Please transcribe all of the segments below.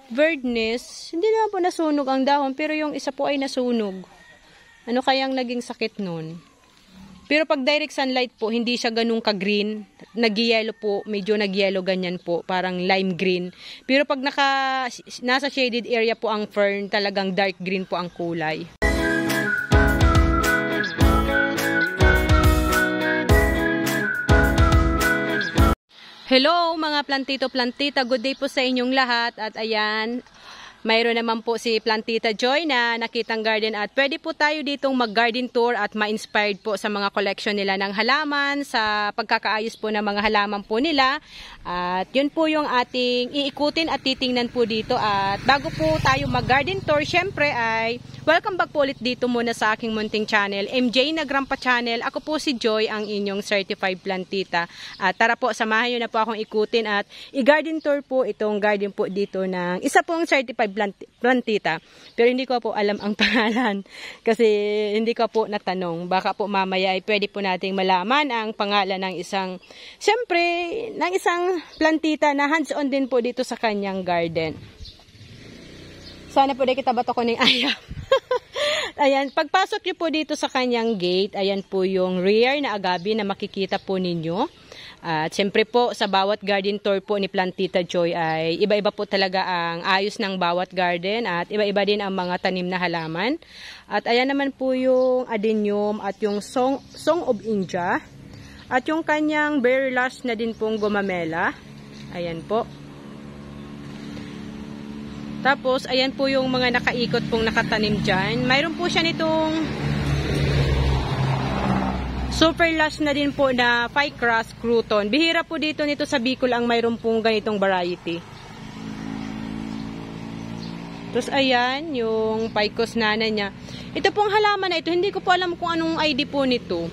Birdnest, hindi naman po nasunog ang dahon, pero yung isa po ay nasunog. Ano kayang naging sakit nun? Pero pag direct sunlight po, hindi siya ganun ka-green. Nag-yellow po, medyo nag-yellow ganyan po, parang lime green. Pero pag nasa shaded area po ang fern, talagang dark green po ang kulay. Hello mga plantito-plantita, good day po sa inyong lahat. At ayan, mayroon naman po si Plantita Joy na nakitang garden at pwede po tayo ditong mag-garden tour at ma-inspired po sa mga collection nila ng halaman, sa pagkakaayos po ng mga halaman po nila. At yun po yung ating iikutin at titingnan po dito. At bago po tayo mag-garden tour, syempre ay welcome back po ulit dito muna sa aking munting channel, MJ Nagrampa Channel. Ako po si Joy, ang inyong certified plantita. At tara po, samahan nyo na po akong ikutin at i-garden tour po itong garden po dito ng isa pong certified plantita. Pero hindi ko po alam ang pangalan kasi hindi ko po natanong. Baka po mamaya ay pwede po nating malaman ang pangalan ng isang, syempre, ng isang plantita na hands-on din po dito sa kanyang garden. Sana po di kita bato ko ng ayam. Ayan, pagpasok nyo po dito sa kanyang gate, ayan po yung rare na agabi na makikita po ninyo. At siyempre po, sa bawat garden tour po ni Plantita Joy ay iba-iba po talaga ang ayos ng bawat garden at iba-iba din ang mga tanim na halaman. At ayan naman po yung adenium at yung Song of India. At yung kanyang berry lush na din pong gumamela. Ayan po. Tapos, ayan po yung mga nakaikot pong nakatanim dyan. Mayroon po siya nitong super lush na din po na Ficus crouton. Bihira po dito nito sa Bicol ang mayroon pong ganitong variety. Tapos, ayan, yung Ficus nana niya. Ito pong halaman na ito, hindi ko po alam kung anong ID po nito.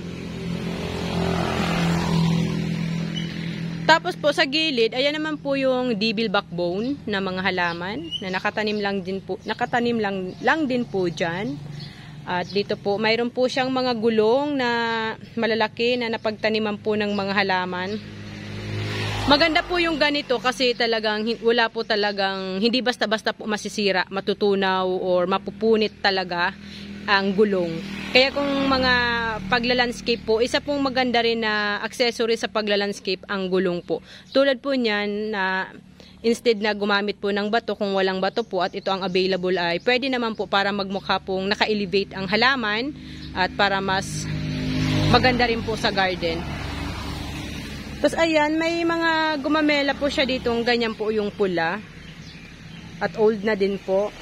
Tapos po sa gilid, ayan naman po yung devil backbone na mga halaman na nakatanim lang din po dyan. At dito po, mayroon po siyang mga gulong na malalaki na napagtaniman po ng mga halaman. Maganda po yung ganito kasi talagang wala po talagang, hindi basta-basta po masisira, matutunaw or mapupunit talaga ang gulong. Kaya kung mga pagla-landscape po, isa pong maganda rin na accessory sa pagla-landscape ang gulong po. Tulad po niyan na instead na gumamit po ng bato, kung walang bato po at ito ang available ay pwede naman po para magmukha pong naka-elevate ang halaman at para mas maganda rin po sa garden. Tapos ayan, may mga gumamela po siya ditong ganyan po yung pula at old na din po.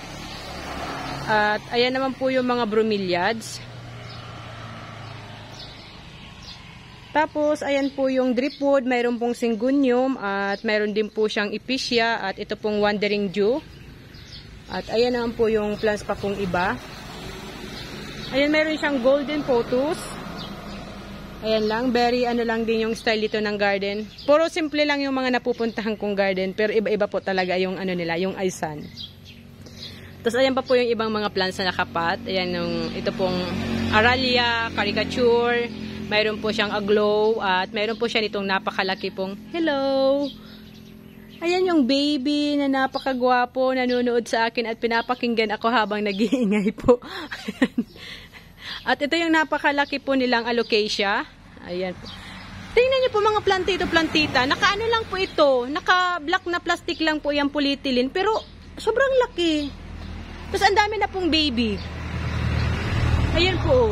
At ayan naman po yung mga bromeliads. Tapos ayan po yung dripwood, mayroon pong syngonium at mayroon din po siyang epicea at ito pong wandering dew. At ayan naman po yung plants pa pong iba. Ayan, mayroon siyang golden pothos. Ayan lang, very ano lang din yung style dito ng garden. Puro simple lang yung mga napupuntahan kong garden, pero iba-iba po talaga yung ano nila, yung aisan. Tapos ayan pa po yung ibang mga plants na nakapat. Ayan yung, ito pong Aralia, caricature. Mayroon po siyang aglow. At mayroon po siya nitong napakalaki pong, hello! Ayan yung baby na napakagwapo. Nanonood sa akin at pinapakinggan ako habang nag-iingay po. At ito yung napakalaki po nilang alocasia. Ayan po. Tingnan niyo po mga plantito-plantita. Naka-ano lang po ito. Naka-black na plastic lang po yung polyethylene. Pero sobrang laki. Tapos ang dami na pong baby. Ayan po.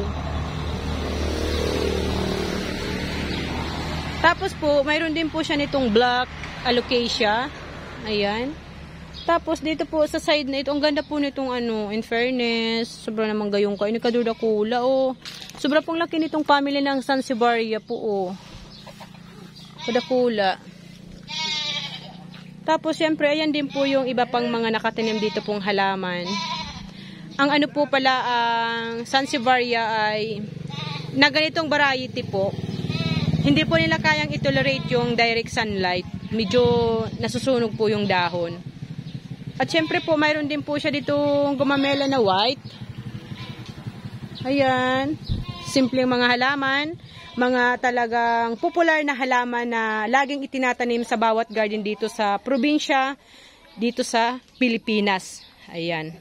Tapos po, mayroon din po siya nitong black alocasia. Ayan. Tapos dito po sa side na ito, ang ganda po nitong ano, in fairness. Sobra namang gayong kayo. Nikaduda kula, oh. Sobra pong laki nitong family ng Sansevieria po, oh. Kudakula. Tapos, syempre, ayan din po yung iba pang mga nakatanim dito pong halaman. Ang ano po pala, ang Sansevieria ay na ganitong variety po. Hindi po nila kayang itolerate yung direct sunlight. Medyo nasusunog po yung dahon. At syempre po, mayroon din po siya ditong gumamela na white. Ayan. Simpleng mga halaman. Mga talagang popular na halaman na laging itinatanim sa bawat garden dito sa probinsya. dito sa Pilipinas. Ayan.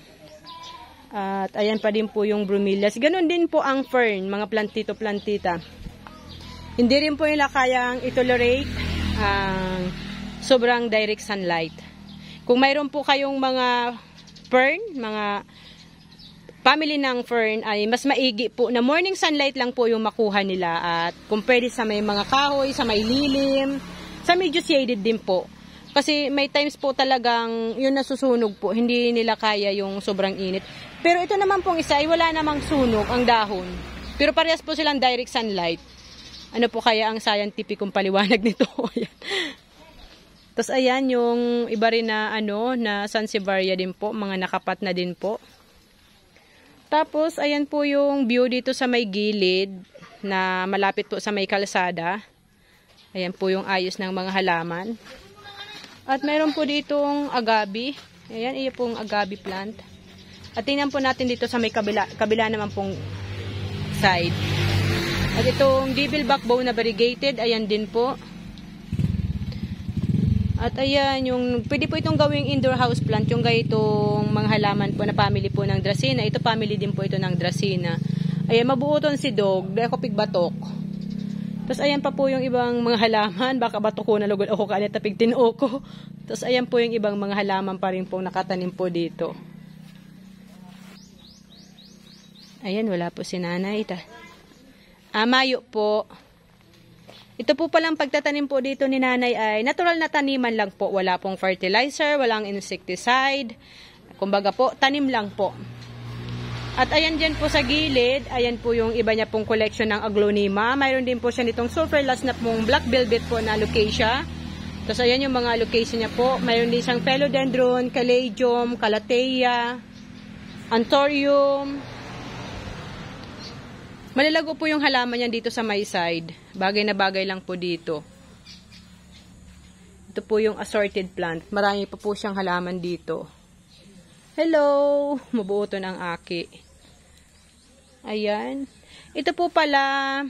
At ayan pa din po yung bromelias. Ganon din po ang fern, mga plantito-plantita. Hindi rin po nila kayang itolerate ang sobrang direct sunlight. Kung mayroon po kayong mga fern, mga family ng fern, ay mas maigi po na morning sunlight lang po yung makuha nila. At kung pwede sa may mga kahoy, sa may lilim, sa medyo shaded din po. Kasi may times po talagang yun nasusunog po. Hindi nila kaya yung sobrang init. Pero ito naman pong isa ay wala namang sunog ang dahon. Pero parehas po silang direct sunlight. Ano po kaya ang scientificong paliwanag nito? Ayan. Tapos ayan yung iba rin na na Sansevieria din po. Mga nakapat na din po. Tapos ayan po yung view dito sa may gilid na malapit po sa may kalsada. Ayan po yung ayos ng mga halaman. At mayroon po ditong agabi. Ayan, iyo pong agabi plant. At tingnan po natin dito sa may kabila naman pong side. At itong devil backbone na variegated, ayan din po. At ayan, pwede po itong gawing indoor house plant, yung gayitong mga halaman po na family po ng Dracena. Ito family din po ito ng Dracena. Ayan, mabuoton si dog, dahil ko pigbatok. Tapos ayan pa po yung ibang mga halaman, baka bato ko na lugod ako kanita pigtin ko. Tapos ayan po yung ibang mga halaman pa rin po nakatanim po dito. Ayan, wala po si nanay. Mayo po. Ito po palang pagtatanim po dito ni nanay ay natural na taniman lang po. Wala pong fertilizer, walang insecticide. Kumbaga po, tanim lang po. At ayan dyan po sa gilid, ayan po yung iba niya pong collection ng Aglaonema. Mayroon din po siya nitong sulphurless na pong black velvet po na alocasia. Tapos ayan yung mga alocasia niya po. Mayroon din siyang philodendron, caladium, calathea, anthurium. Malalago po yung halaman niya dito sa my side. Bagay na bagay lang po dito. Ito po yung assorted plant. Marami pa po siyang halaman dito. Hello! Mabuoton ang aki. Ayan. Ito po pala,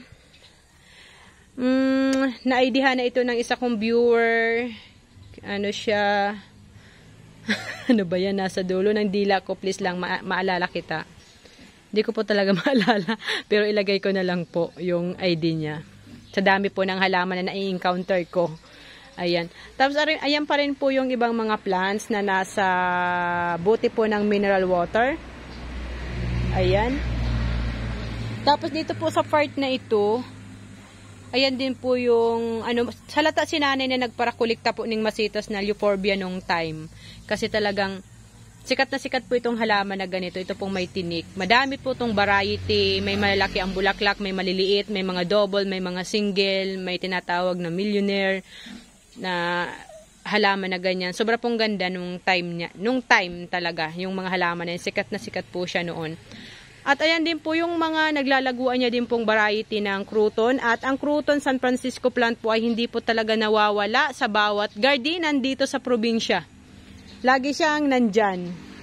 na-idea na ito ng isa kong viewer. Ano siya? Ano ba yan? Nasa dulo ng dila ko. Please lang, maalala kita. Hindi ko po talaga maalala. Pero ilagay ko na lang po yung ID niya. Sa dami po ng halaman na na-encounter ko. Ayan. Tapos ayan pa rin po yung ibang mga plants na nasa buti po ng mineral water. Ayan. Tapos dito po sa part na ito, ayan din po yung, salata si nanay na nagparakulikta po ng masitas na euphorbia nung time. Kasi talagang, sikat na sikat po itong halaman na ganito. Ito pong may tinik. Madami po itong variety. May malalaki ang bulaklak, may maliliit, may mga double, may mga single, may tinatawag na millionaire na halaman na ganyan. Sobra pong ganda nung time niya. Nung time talaga, yung mga halaman na yun, sikat na sikat po siya noon. At ayan din po yung mga naglalaguan niya din pong variety ng crouton. At ang crouton San Francisco plant po ay hindi po talaga nawawala sa bawat gardenan dito sa probinsya. Lagi siyang nandyan.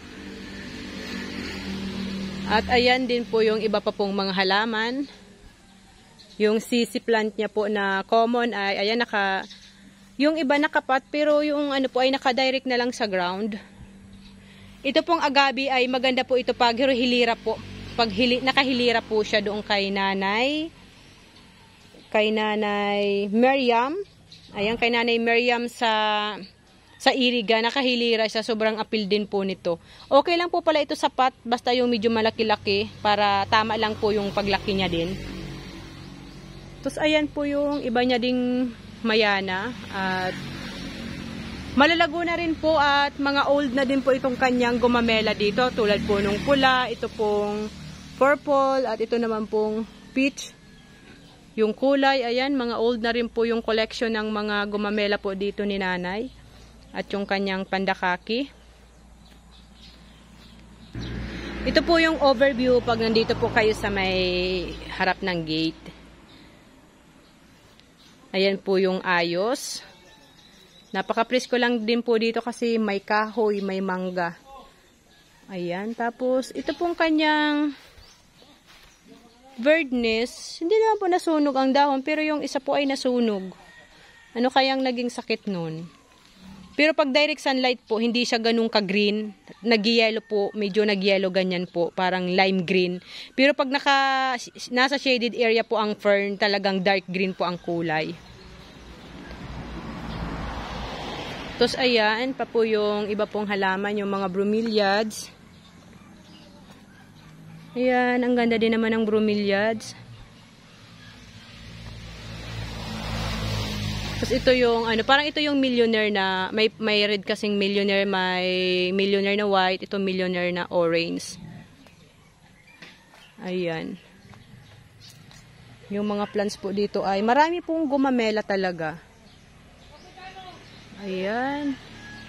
At ayan din po yung iba pa pong mga halaman. Yung sisi plant niya po na common ay ayan yung iba nakapat pero yung po ay naka-direct na lang sa ground. Ito pong agabi ay maganda po ito pag hilira po. Pag nakahilira po siya doon kay nanay Miriam. Ayan, kay nanay Miriam sa Iriga, nakahilira siya. Sobrang appeal din po nito. Okay lang po pala ito sapat, basta yung medyo malaki-laki para tama lang po yung paglaki niya din. Tapos ayan po yung iba niya ding mayana at malalago na rin po at mga old na din po itong kanyang gumamela dito. Tulad po nung pula, ito pong purple at ito naman pong peach. Yung kulay, ayan, mga old na rin po yung collection ng mga gumamela po dito ni nanay. At yung kanyang pandakaki. Ito po yung overview pag nandito po kayo sa may harap ng gate. Ayan po yung ayos. Napaka-presko lang din po dito kasi may kahoy, may mangga. Ayan, tapos ito pong kanyang birdness, hindi naman po nasunog ang dahon, pero yung isa po ay nasunog. Ano kayang naging sakit nun? Pero pag direct sunlight po, hindi siya ganun ka-green. Nag-yellow po, medyo nag-yellow ganyan po, parang lime green. Pero pag nasa shaded area po ang fern, talagang dark green po ang kulay. Tapos ayan, pa po yung iba pong halaman, yung mga bromeliads. Ayan, ang ganda din naman ng bromeliads. Tapos ito yung, parang ito yung millionaire na, may red kasing millionaire, may millionaire na white, ito millionaire na orange. Ayan. Yung mga plants po dito ay, marami pong gumamela talaga. Ayan.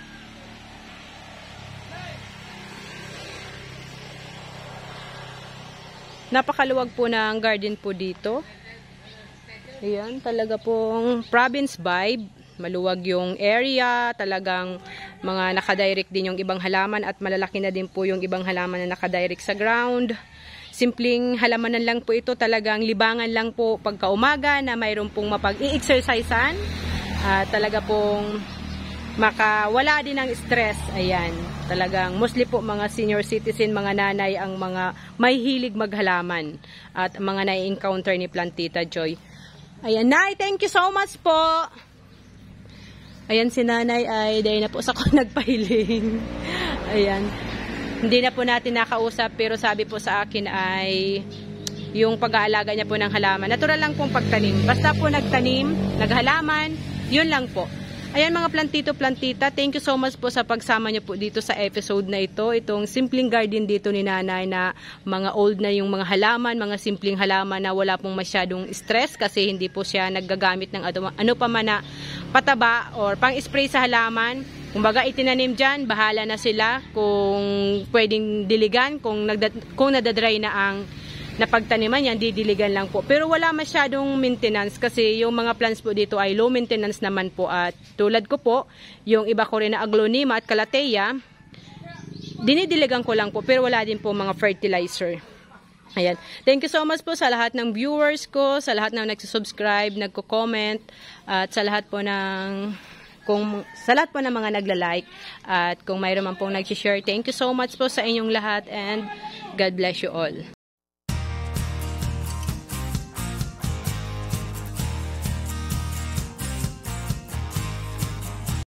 Napakaluwag po ng garden po dito. Ayan, talaga pong province vibe. Maluwag yung area, talagang mga nakadirect din yung ibang halaman at malalaki na din po yung ibang halaman na nakadirect sa ground. Simpleng halamanan lang po ito, talagang libangan lang po pagka umaga na mayroon pong mapag-i-exercisean. Talaga pong makawala din ng stress. Ayan, talagang mostly po mga senior citizen, mga nanay ang mga may hilig maghalaman at mga nai-encounter ni Plantita Joy. Ayan, Nay, thank you so much po. Ayan, si Nanay ay dahil na po sa ako nagpahiling. Ayan, hindi na po natin nakausap pero sabi po sa akin ay yung pag-aalaga niya po ng halaman. Natural lang pong pagtanim. Basta po nagtanim, naghalaman, yun lang po. Ayan mga plantito, plantita, thank you so much po sa pagsama niyo po dito sa episode na ito. Itong simpleng garden dito ni Nanay na mga old na yung mga halaman, mga simpleng halaman na wala pong masyadong stress kasi hindi po siya naggagamit ng ano pa man na pataba or pang-spray sa halaman. Kumbaga itinanim dyan, bahala na sila kung pwedeng diligan, kung nadadry na ang napagtaniman yan, didiligan lang po. Pero wala masyadong maintenance kasi yung mga plants po dito ay low maintenance naman po. At tulad ko po, yung iba ko rin na aglonema at calathea, dinidiligan ko lang po pero wala din po mga fertilizer. Ayan. Thank you so much po sa lahat ng viewers ko, sa lahat ng nagsusubscribe, nagko-comment, at sa lahat po ng mga nagla-like at kung mayroon man pong nag-share. Thank you so much po sa inyong lahat and God bless you all.